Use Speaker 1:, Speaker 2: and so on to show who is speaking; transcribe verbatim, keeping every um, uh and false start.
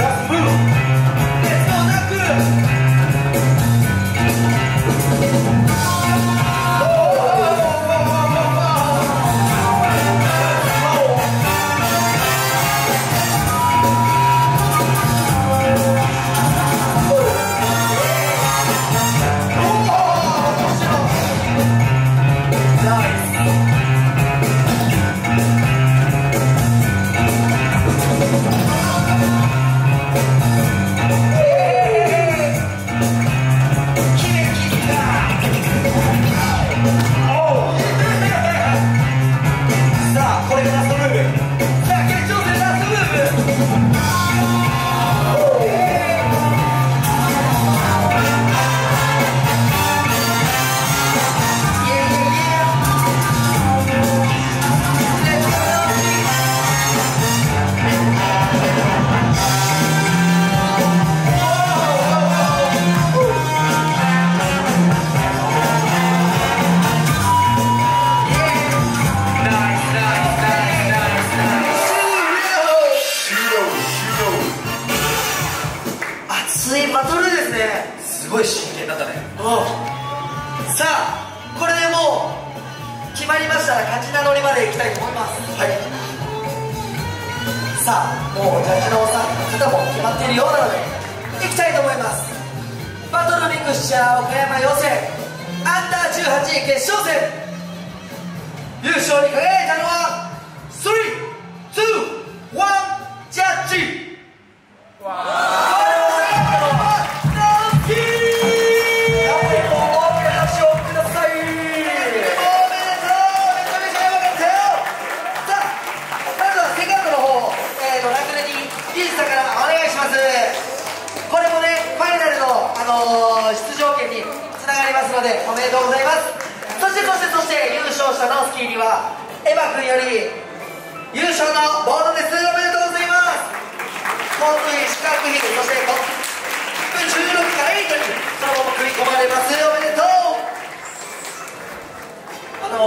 Speaker 1: バトルですね。
Speaker 2: すごい真剣だったね。
Speaker 1: うん。さあこれでもう決まりましたら勝ち名乗りまでいきたいと思います。
Speaker 2: はい。
Speaker 1: さあもうジャッジのお三方も決まっているようなのでいきたいと思います。バトルミクスチャー岡山予選アンダーじゅうはち決勝戦、優勝に輝いたのはスリー、ツー、ワンジャッジ。わーこれもね、ファイナルの、あのー、出場権につながりますのでおめでとうございます。そしてそしてそして優勝したノースキーにはエヴァ君より優勝のボードです。おめでとうございます。交通費、宿泊費、そしてトップじゅうろくからエイトにそのまま組み込まれます。